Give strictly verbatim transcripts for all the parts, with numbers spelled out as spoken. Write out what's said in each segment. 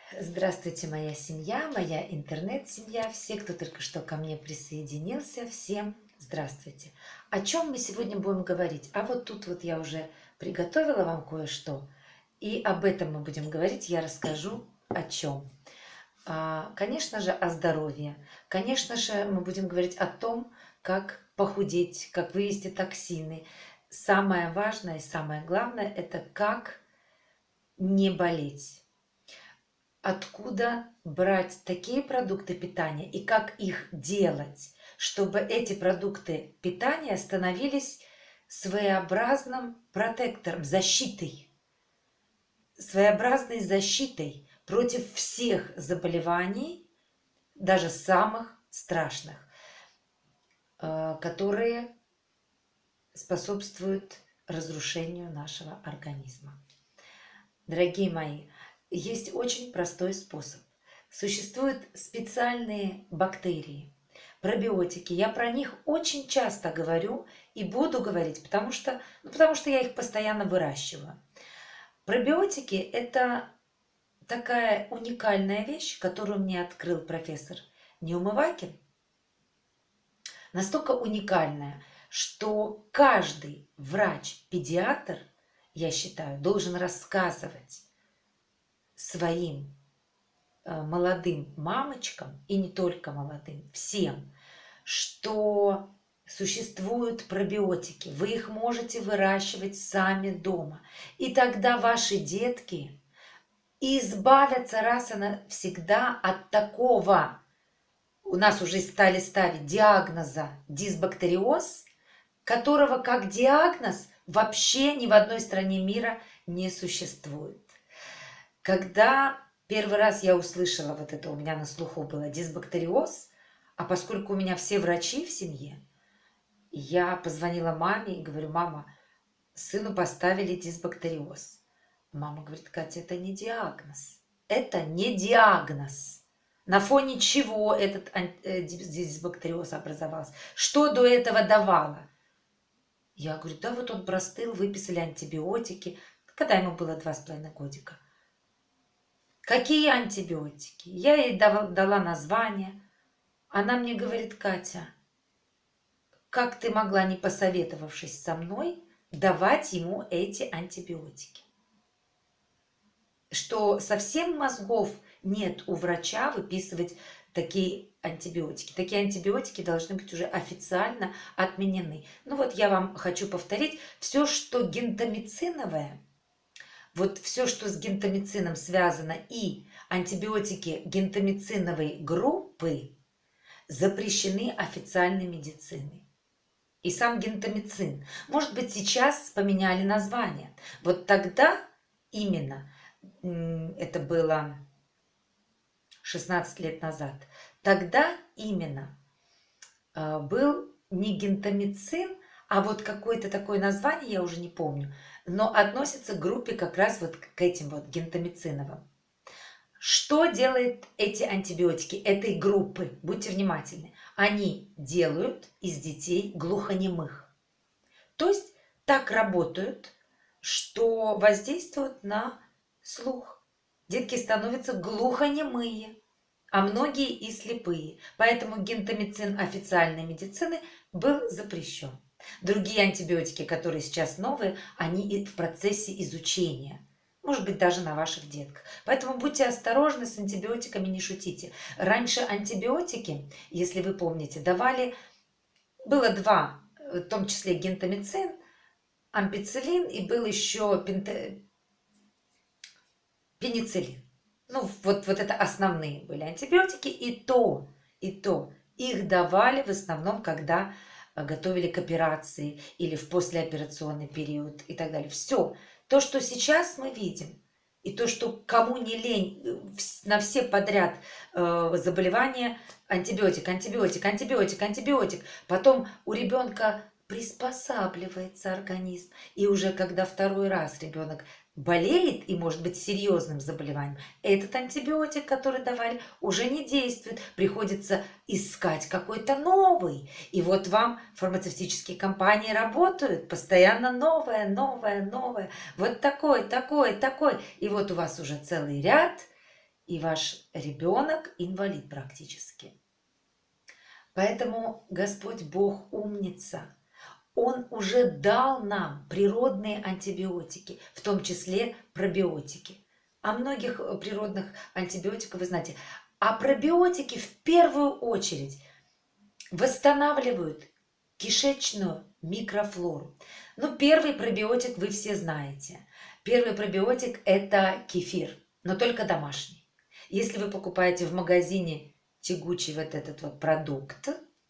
Здравствуйте, моя семья, моя интернет-семья, все, кто только что ко мне присоединился, всем здравствуйте. О чем мы сегодня будем говорить? А вот тут вот я уже приготовила вам кое-что, и об этом мы будем говорить, я расскажу о чем. А, Конечно же, о здоровье. Конечно же, мы будем говорить о том, как похудеть, как вывести токсины. Самое важное и самое главное – это как не болеть. Откуда брать такие продукты питания и как их делать, чтобы эти продукты питания становились своеобразным протектором, защитой, своеобразной защитой против всех заболеваний, даже самых страшных, э, которые способствуют разрушению нашего организма. Дорогие мои, есть очень простой способ. Существуют специальные бактерии, пробиотики. Я про них очень часто говорю и буду говорить, потому что, ну, потому что я их постоянно выращиваю. Пробиотики – это такая уникальная вещь, которую мне открыл профессор Неумывакин. Настолько уникальная, что каждый врач-педиатр, я считаю, должен рассказывать своим э, молодым мамочкам, и не только молодым, всем, что существуют пробиотики, вы их можете выращивать сами дома. И тогда ваши детки избавятся раз и навсегда от такого, у нас уже стали ставить диагноза дисбактериоз, которого как диагноз вообще ни в одной стране мира не существует. Когда первый раз я услышала вот это, у меня на слуху было дисбактериоз, а поскольку у меня все врачи в семье, я позвонила маме и говорю: мама, сыну поставили дисбактериоз. Мама говорит: Катя, это не диагноз. Это не диагноз. На фоне чего этот дисбактериоз образовался? Что до этого давало? Я говорю: да вот он простыл, выписали антибиотики. Когда ему было два с половиной годика. Какие антибиотики? Я ей дала название. Она мне говорит: Катя, как ты могла, не посоветовавшись со мной, давать ему эти антибиотики? Что совсем мозгов нет у врача выписывать такие антибиотики. Такие антибиотики должны быть уже официально отменены. Ну вот я вам хочу повторить, все, что гентамициновое, вот все, что с гентамицином связано, и антибиотики гентамициновой группы запрещены официальной медициной. И сам гентамицин. Может быть, сейчас поменяли название. Вот тогда именно, это было шестнадцать лет назад, тогда именно был не гентамицин, а вот какое-то такое название, я уже не помню, но относится к группе как раз вот к этим вот гентамициновым. Что делают эти антибиотики этой группы? Будьте внимательны. Они делают из детей глухонемых. То есть так работают, что воздействуют на слух. Детки становятся глухонемые, а многие и слепые. Поэтому гентамицин официальной медицины был запрещен. Другие антибиотики, которые сейчас новые, они в процессе изучения. Может быть, даже на ваших детках. Поэтому будьте осторожны с антибиотиками, не шутите. Раньше антибиотики, если вы помните, давали... Было два, в том числе гентамицин, ампицилин, и был еще пенте... пенициллин. Ну, вот, вот это основные были антибиотики. И то, и то их давали в основном, когда готовили к операции или в послеоперационный период и так далее. Все. То, что сейчас мы видим, и то, что кому не лень, на все подряд э, заболевания, антибиотик, антибиотик, антибиотик, антибиотик. Потом у ребенка приспосабливается организм. И уже когда второй раз ребенок болеет и может быть серьезным заболеванием, этот антибиотик, который давали, уже не действует. Приходится искать какой-то новый. И вот вам фармацевтические компании работают, постоянно новое, новое, новое. Вот такой, такой, такой. И вот у вас уже целый ряд, и ваш ребенок инвалид практически. Поэтому Господь Бог умница. Он уже дал нам природные антибиотики, в том числе пробиотики. О многих природных антибиотиках вы знаете. А пробиотики в первую очередь восстанавливают кишечную микрофлору. Ну, первый пробиотик вы все знаете. Первый пробиотик – это кефир, но только домашний. Если вы покупаете в магазине тягучий вот этот вот продукт,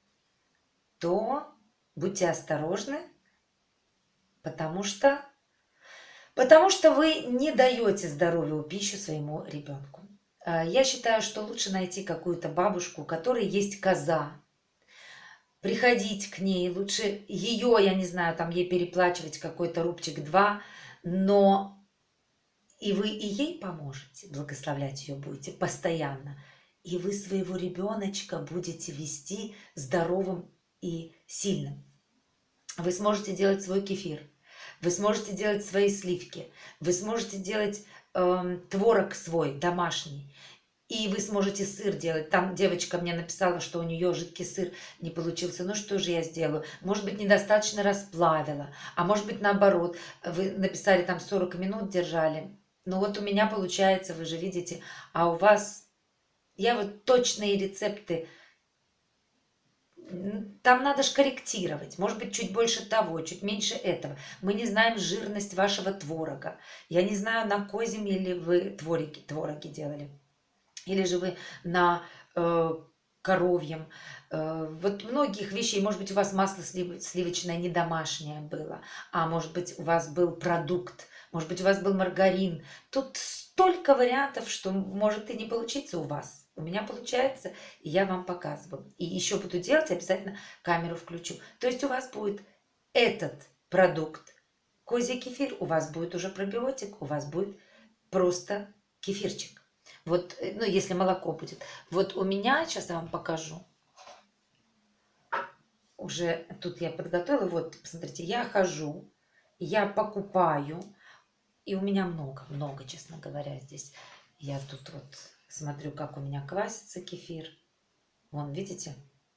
то будьте осторожны, потому что, потому что вы не даете здоровую пищу своему ребенку. Я считаю, что лучше найти какую-то бабушку, у которой есть коза, приходить к ней, лучше ее, я не знаю, там ей переплачивать какой-то рубчик-два, но и вы и ей поможете, благословлять ее будете постоянно, и вы своего ребеночка будете вести здоровым и сильным. Вы сможете делать свой кефир, вы сможете делать свои сливки, вы сможете делать э, творог свой домашний, и вы сможете сыр делать. Там девочка мне написала, что у нее жидкий сыр не получился. Ну что же я сделаю? Может быть, недостаточно расплавила, а может быть, наоборот. Вы написали, там сорок минут держали. Ну вот у меня получается, вы же видите, а у вас... Я вот точные рецепты, там надо же корректировать. Может быть, чуть больше того, чуть меньше этого. Мы не знаем жирность вашего творога. Я не знаю, на козьем или вы твороги, твороги делали. Или же вы на э, коровьем. Э, вот многих вещей. Может быть, у вас масло сливочное не домашнее было. А может быть, у вас был продукт. Может быть, у вас был маргарин. Тут столько вариантов, что может и не получиться у вас. У меня получается, и я вам показываю. И еще буду делать, обязательно камеру включу. То есть у вас будет этот продукт, козий кефир, у вас будет уже пробиотик, у вас будет просто кефирчик. Вот, ну, если молоко будет. Вот у меня, сейчас я вам покажу. Уже тут я подготовила. Вот, посмотрите, я хожу, я покупаю. И у меня много, много, честно говоря, здесь. Я тут вот... Смотрю, как у меня квасится кефир. Вон, видите?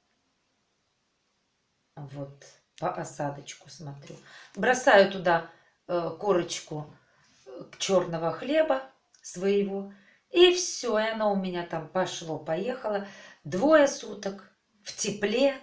Вот, по осадочку смотрю. Бросаю туда э, корочку черного хлеба своего. И все, и оно у меня там пошло-поехало. Двое суток в тепле.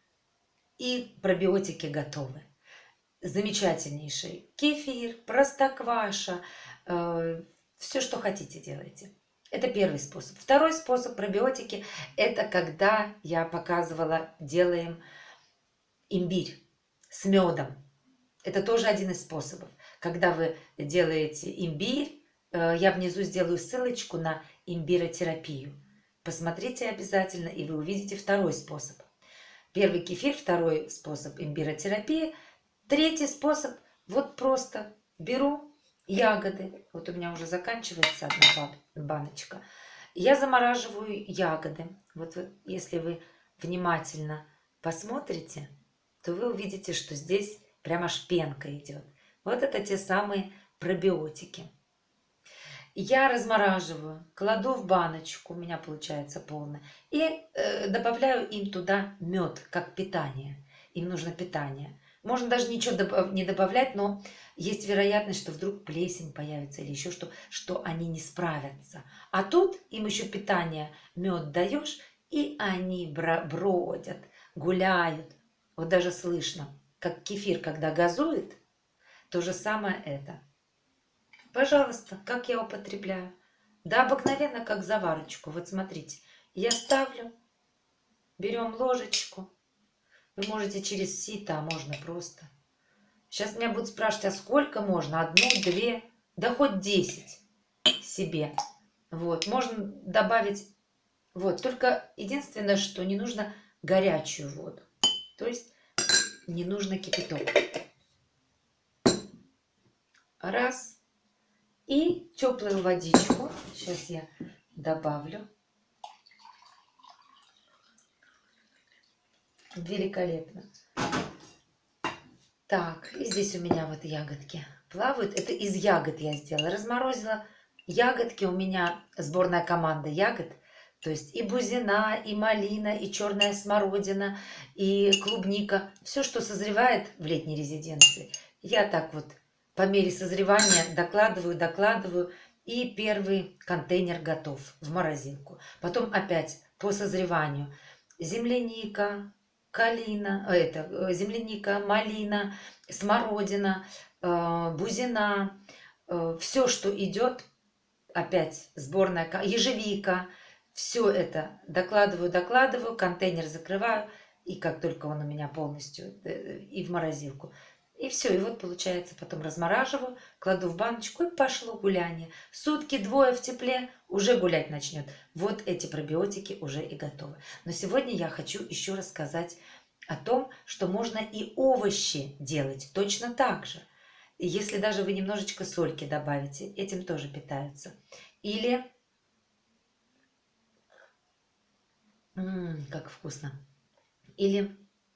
И пробиотики готовы. Замечательнейший кефир, простокваша. Э, все, что хотите, делайте. Это первый способ. Второй способ пробиотики – это когда я показывала, делаем имбирь с медом. Это тоже один из способов. Когда вы делаете имбирь, я внизу сделаю ссылочку на имбиротерапию. Посмотрите обязательно, и вы увидите второй способ. Первый кефир, второй способ имбиротерапии. Третий способ – вот просто беру ягоды. Вот у меня уже заканчивается одна баночка. Я замораживаю ягоды. Вот вы, если вы внимательно посмотрите, то вы увидите, что здесь прямо аж пенка идет. Вот это те самые пробиотики. Я размораживаю, кладу в баночку, у меня получается полная, и э, добавляю им туда мед, как питание. Им нужно питание. Можно даже ничего не добавлять, но есть вероятность, что вдруг плесень появится или еще что, что они не справятся. А тут им еще питание, мед даешь, и они бродят, гуляют. Вот даже слышно, как кефир, когда газует, то же самое это. Пожалуйста, как я употребляю? Да, обыкновенно, как заварочку. Вот смотрите, я ставлю, берем ложечку. Вы можете через сито, а можно просто. Сейчас меня будут спрашивать, а сколько можно? Одну, две, да хоть десять себе. Вот, можно добавить, вот, только единственное, что не нужно горячую воду. То есть не нужно кипяток. Раз. И теплую водичку. Сейчас я добавлю. Великолепно. Так, и здесь у меня вот ягодки плавают. Это из ягод я сделала. Разморозила Ягодки у меня сборная команда ягод. То есть и бузина, и малина, и черная смородина, и клубника. Все, что созревает в летней резиденции. Я так вот по мере созревания докладываю, докладываю. И первый контейнер готов в морозилку. Потом опять по созреванию. Земляника, калина, э, это, э, земляника, малина, смородина, э, бузина. Все, что идет, опять сборная, ко- ежевика. Все это докладываю, докладываю, контейнер закрываю. И как только он у меня полностью, э, и в морозилку. И все, и вот получается, потом размораживаю, кладу в баночку и пошло гуляние. Сутки, двое в тепле, уже гулять начнет. Вот эти пробиотики уже и готовы. Но сегодня я хочу еще рассказать о том, что можно и овощи делать точно так же. И если даже вы немножечко сольки добавите, этим тоже питаются. Или, м, как вкусно. Или,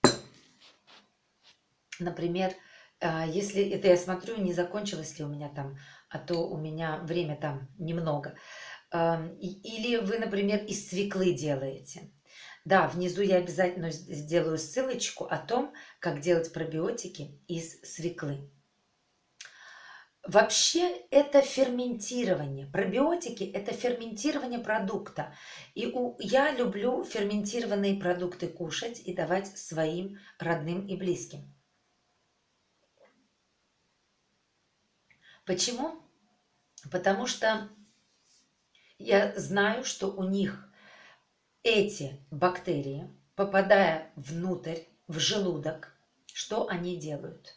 например, а, если это я смотрю, не закончилось ли у меня там, а то у меня время там немного. Ам, и- Или вы, например, из свеклы делаете. Да, внизу я обязательно с- сделаю ссылочку о том, как делать пробиотики из свеклы. Вообще это ферментирование. Пробиотики – это ферментирование продукта. И у, я люблю ферментированные продукты кушать и давать своим родным и близким. Почему? Потому что я знаю, что у них эти бактерии, попадая внутрь, в желудок, что они делают?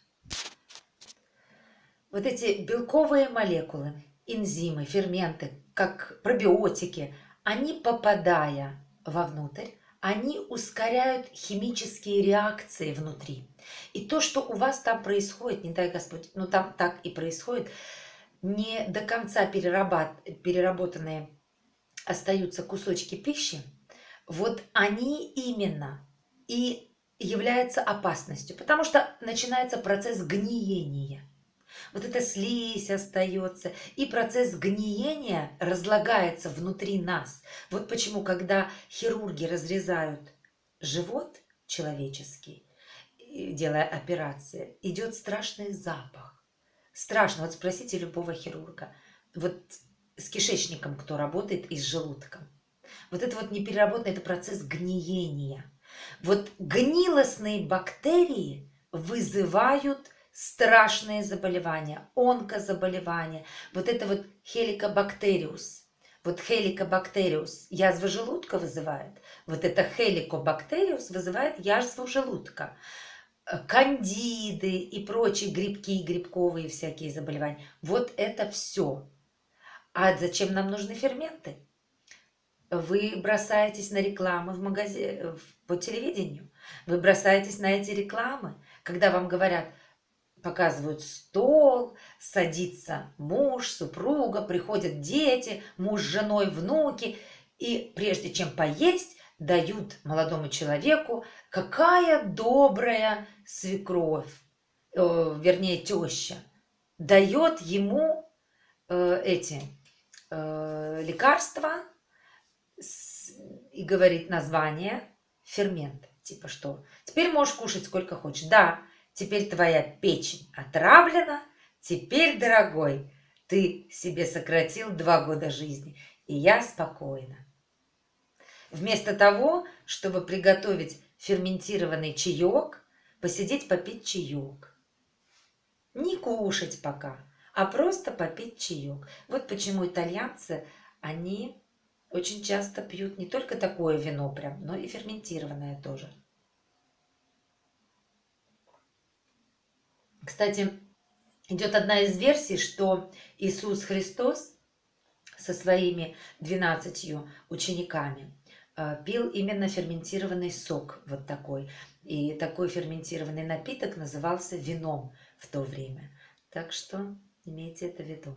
Вот эти белковые молекулы, энзимы, ферменты, как пробиотики, они, попадая вовнутрь, они ускоряют химические реакции внутри. И то, что у вас там происходит, не дай Господь, ну там так и происходит, не до конца перерабат, переработанные остаются кусочки пищи, вот они именно и являются опасностью, потому что начинается процесс гниения. Вот эта слизь остается, и процесс гниения разлагается внутри нас. Вот почему, когда хирурги разрезают живот человеческий, и делая операции, идет страшный запах. Страшно. Вот спросите любого хирурга. Вот с кишечником кто работает и с желудком. Вот это вот непереработанный, это процесс гниения. Вот гнилостные бактерии вызывают страшные заболевания, онкозаболевания. Вот это вот хеликобактериус. Вот хеликобактериус язву желудка вызывает. Вот это хеликобактериус вызывает язву желудка. Кандиды и прочие грибки, грибковые всякие заболевания. Вот это все. А зачем нам нужны ферменты? Вы бросаетесь на рекламы в магази... по телевидению. Вы бросаетесь на эти рекламы, когда вам говорят, показывают стол, садится муж, супруга, приходят дети, муж с женой, внуки. И прежде чем поесть, дают молодому человеку, какая добрая свекровь, э, вернее теща, дает ему э, эти э, лекарства, и говорит название, фермент. Типа что? Теперь можешь кушать сколько хочешь. Да, теперь твоя печень отравлена. Теперь, дорогой, ты себе сократил два года жизни. И я спокойна. Вместо того, чтобы приготовить ферментированный чаек, посидеть попить чаек. Не кушать пока, а просто попить чаек. Вот почему итальянцы, они очень часто пьют не только такое вино прям, но и ферментированное тоже. Кстати, идет одна из версий, что Иисус Христос со своими двенадцатью учениками э, пил именно ферментированный сок, вот такой. И такой ферментированный напиток назывался вином в то время. Так что имейте это в виду.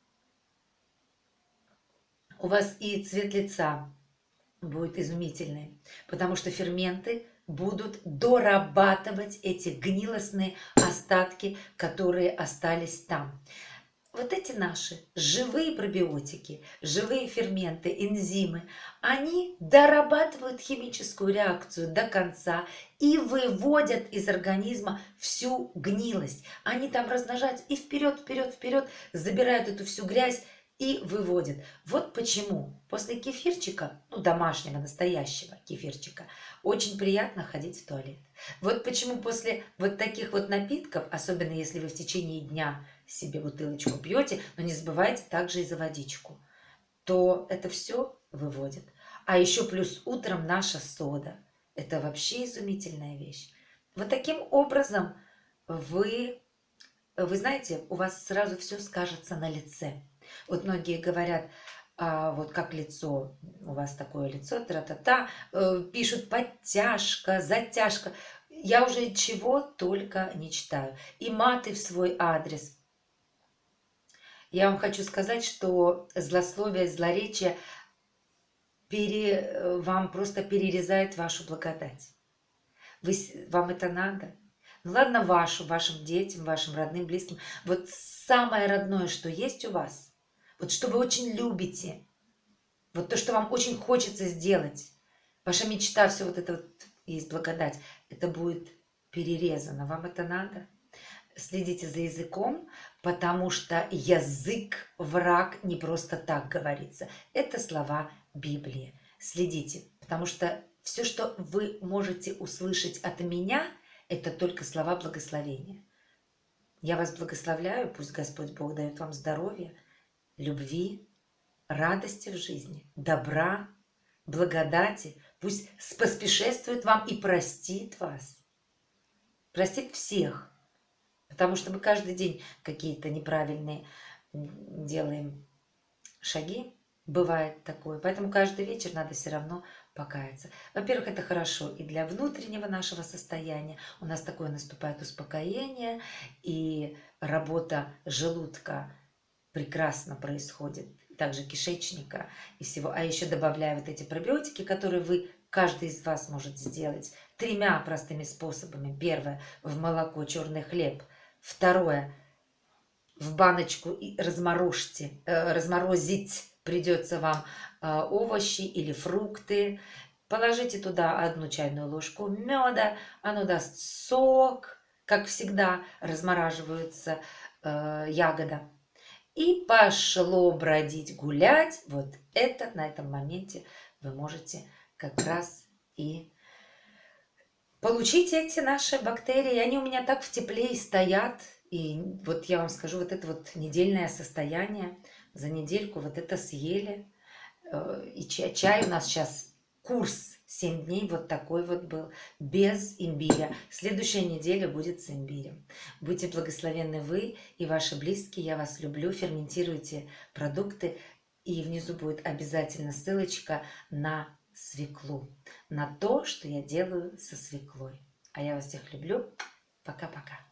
У вас и цвет лица будет изумительный, потому что ферменты будут дорабатывать эти гнилостные остатки, которые остались там. вот эти наши живые пробиотики, живые ферменты, энзимы, они дорабатывают химическую реакцию до конца и выводят из организма всю гнилость. Они там размножаются и вперед, вперед, вперед, забирают эту всю грязь и выводят. Вот почему после кефирчика, ну домашнего, настоящего кефирчика, очень приятно ходить в туалет. Вот почему после вот таких вот напитков, особенно если вы в течение дня себе бутылочку пьете, но не забывайте также и за водичку, то это все выводит. А еще плюс утром наша сода. Это вообще изумительная вещь. Вот таким образом вы, вы знаете, у вас сразу все скажется на лице. Вот многие говорят, а, вот как лицо, у вас такое лицо, тра-та-та, э, пишут подтяжка, затяжка. Я уже чего только не читаю. И маты в свой адрес. Я вам хочу сказать, что злословие, злоречие пере, вам просто перерезает вашу благодать. Вы, вам это надо? Ну ладно, вашу, вашим детям, вашим родным, близким. Вот самое родное, что есть у вас, вот что вы очень любите, вот то, что вам очень хочется сделать, ваша мечта, все вот это вот есть благодать, это будет перерезано. Вам это надо? Следите за языком, потому что язык враг не просто так говорится. Это слова Библии. Следите, потому что все, что вы можете услышать от меня, это только слова благословения. Я вас благословляю, пусть Господь Бог дает вам здоровья, любви, радости в жизни, добра, благодати. Пусть поспешествует вам и простит вас. Простит всех. Потому что мы каждый день какие-то неправильные делаем шаги. Бывает такое. Поэтому каждый вечер надо все равно покаяться. Во-первых, это хорошо и для внутреннего нашего состояния. У нас такое наступает успокоение, и работа желудка прекрасно происходит. Также кишечника и всего. А еще добавляя вот эти пробиотики, которые вы, каждый из вас может сделать тремя простыми способами. Первое, в молоко, черный хлеб. Второе, в баночку и разморожьте, э, разморозить придется вам э, овощи или фрукты. Положите туда одну чайную ложку меда, оно даст сок, как всегда размораживается э, ягода. И пошло бродить, гулять. Вот это на этом моменте вы можете как раз и получить эти наши бактерии. Они у меня так в тепле и стоят. И вот я вам скажу, вот это вот недельное состояние, за недельку вот это съели. И чай, чай у нас сейчас курс семь дней вот такой вот был, без имбиря. Следующая неделя будет с имбирем. Будьте благословенны вы и ваши близкие. Я вас люблю. Ферментируйте продукты. И внизу будет обязательно ссылочка на свеклу, на то, что я делаю со свеклой. А я вас всех люблю. Пока-пока.